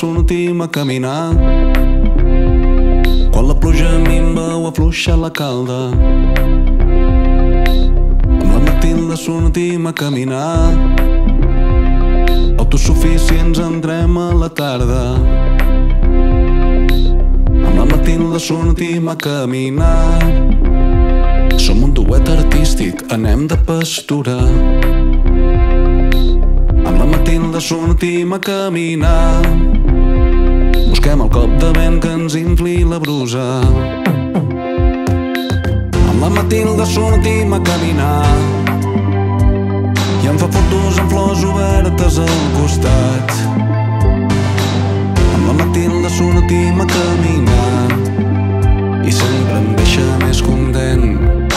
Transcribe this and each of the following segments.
sortim a caminar. Quan la pluja minva o afluixa la calda, amb la Matilda sortim a caminar. Autosuficients entrem a la tarda, amb la Matilda sortim a caminar. Som un duet artístic, anem de pastura. Amb la Matilda sortim a caminar. Busquem el cop de vent que ens infli la brusa. Amb la Matilda sortim a caminar. I em fa fotos amb flors obertes al costat. Amb la Matilda sortim a caminar. I sempre em deixa més content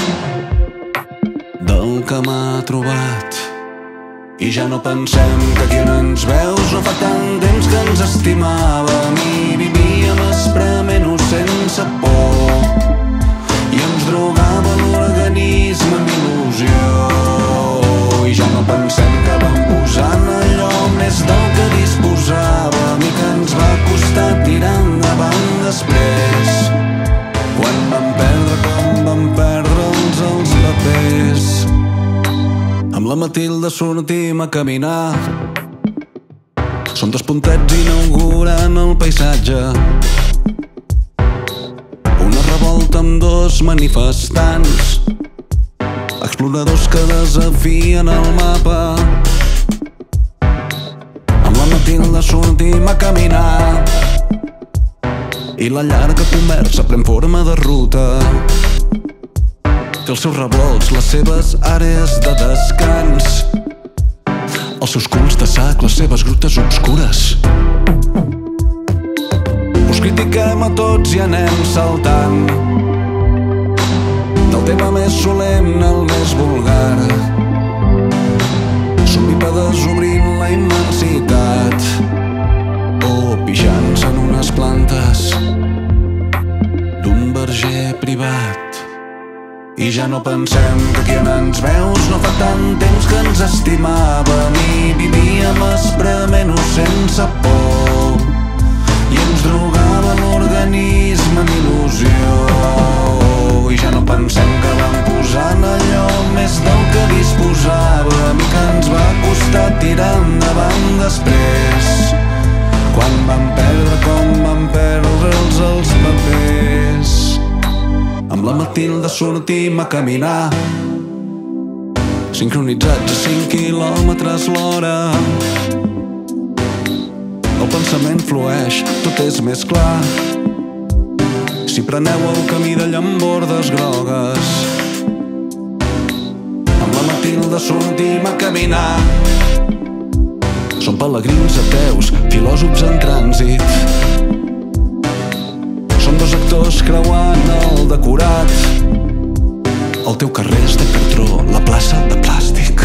del que m'ha trobat. I ja no pensem que aquí on ens veus no fa tant temps que ens estimàvem i vivíem esprement-ho sense por, i ens drogava l'organisme amb il·lusió. I ja no pensem que vam posar en allò més del que disposàvem i que ens va costar tirar endavant després, quan vam perdre com vam perdre'ls els papers. Amb la Matilda sortim a caminar. Són dos puntets inaugurant el paisatge, una revolta amb dos manifestants, exploradors que desafien el mapa. Amb la Matilda sortim a caminar i la llarga conversa pren forma de ruta. Té els seus revolts, les seves àrees de descans, els seus culs de sac, les seves grutes obscures. Us critiquem a tots i anem saltant del tema més solemne al més vulgar. Som bípedes obrint la immensitat o pixant-se en unes plantes d'un verger privat. I ja no pensem que aquí on ens veus no fa tant temps que ens estimàvem i vivíem esprement-ho sense por, i ens drogava l'organisme amb il·lusió. I ja no pensem que vam posar en allò més del que disposàvem i que ens va costar tirar endavant després, quan vam perdre com vam perdre'ls els papers. Amb la Matilda sortim a caminar, sincronitzats a 5 quilòmetres l'hora. El pensament flueix, tot és més clar si preneu el camí de llambordes grogues. Amb la Matilda sortim a caminar. Som pelegrins ateus, filòsofs en trànsit. Som dos actors creuant el decorat. El teu carrer és de cartró, la plaça de plàstic.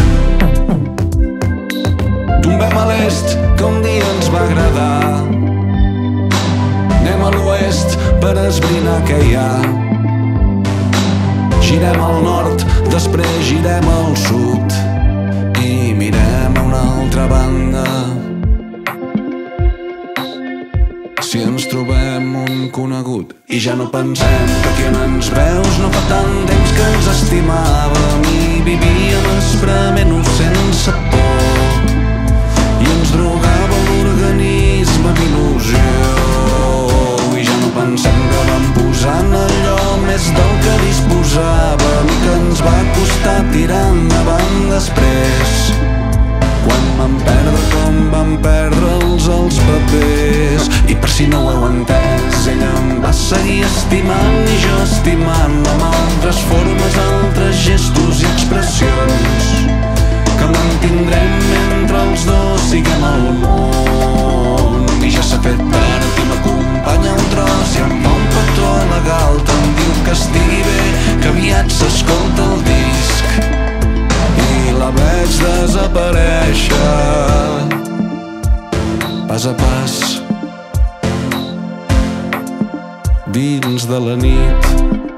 Tombem a l'est, que un dia ens va agradar. Anem a l'oest per esbrinar què hi ha. Girem al nord, després girem al sud i mirem a una altra banda. Si ens trobem un conegut. I ja no pensem que aquí on ens veus no fa tant temps que ens estimàvem i vivíem esprement-ho sense por, i ens drogava l'organisme amb il·lusió. I ja no pensem que vam posar en allò més del que disposàvem i que ens va costar tirar endavant després, quan vam perdre com vam perdre'ls els papers. I per si no ho heu entès, ella em va seguir estimant i jo estimant-la amb altres formes, altres gestos i expressions que mantindrem mentre els dos siguem al món. I ja s'ha fet tard i m'acompanya un tros i em fa un petó a la galta. Em diu que estigui bé, que aviat s'escolta el disc, i la veig desaparèixer pas a pas dins de la nit.